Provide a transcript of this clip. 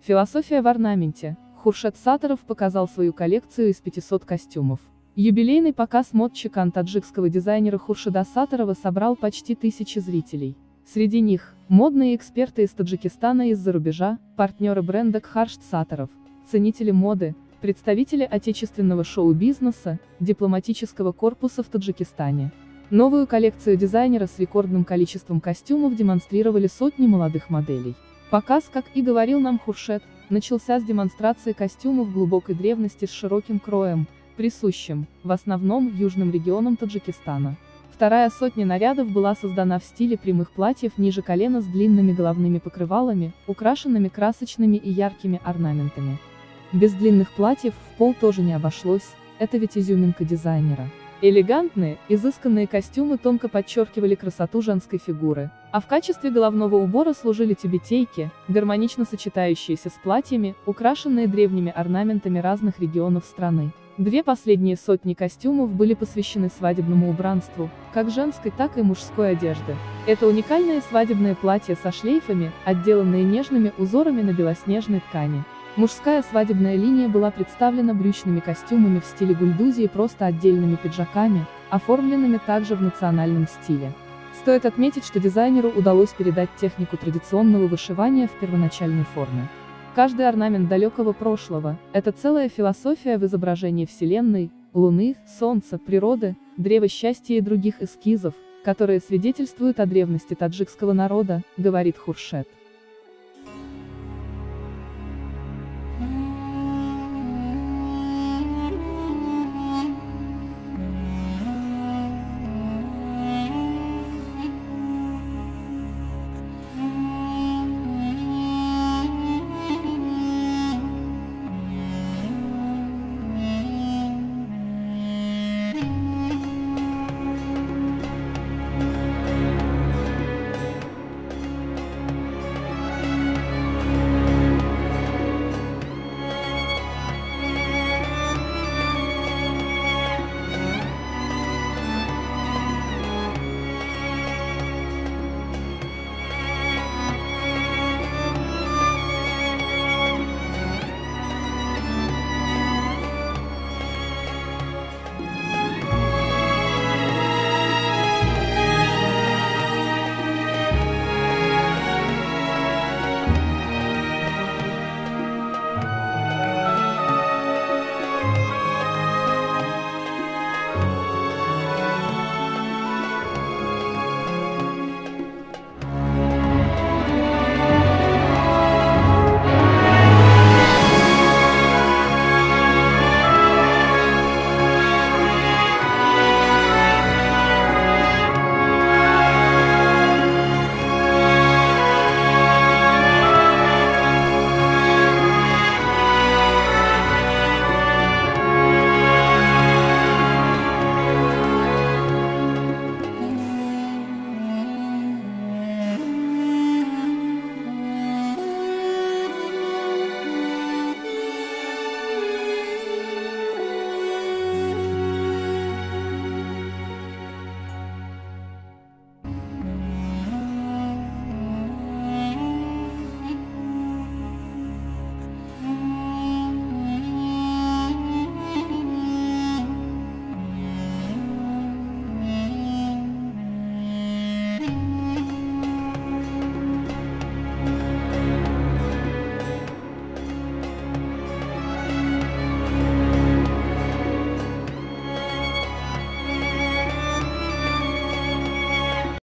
Философия в орнаменте. Хуршед Сатаров показал свою коллекцию из 500 костюмов. Юбилейный показ мод чекан таджикского дизайнера Хуршеда Сатарова собрал почти 1000 зрителей. Среди них – модные эксперты из Таджикистана и из-за рубежа, партнеры бренда Кхаршд Сатаров, ценители моды, представители отечественного шоу-бизнеса, дипломатического корпуса в Таджикистане. Новую коллекцию дизайнера с рекордным количеством костюмов демонстрировали сотни молодых моделей. Показ, как и говорил нам Хуршед, начался с демонстрации костюмов глубокой древности с широким кроем, присущим, в основном, южным регионам Таджикистана. Вторая сотня нарядов была создана в стиле прямых платьев ниже колена с длинными головными покрывалами, украшенными красочными и яркими орнаментами. Без длинных платьев в пол тоже не обошлось, это ведь изюминка дизайнера. Элегантные, изысканные костюмы тонко подчеркивали красоту женской фигуры, а в качестве головного убора служили тюбетейки, гармонично сочетающиеся с платьями, украшенные древними орнаментами разных регионов страны. Две последние сотни костюмов были посвящены свадебному убранству, как женской, так и мужской одежды. Это уникальные свадебные платья со шлейфами, отделанные нежными узорами на белоснежной ткани. Мужская свадебная линия была представлена брючными костюмами в стиле гульдузи и просто отдельными пиджаками, оформленными также в национальном стиле. Стоит отметить, что дизайнеру удалось передать технику традиционного вышивания в первоначальной форме. Каждый орнамент далекого прошлого – это целая философия в изображении Вселенной, Луны, Солнца, природы, древа счастья и других эскизов, которые свидетельствуют о древности таджикского народа, говорит Хуршед.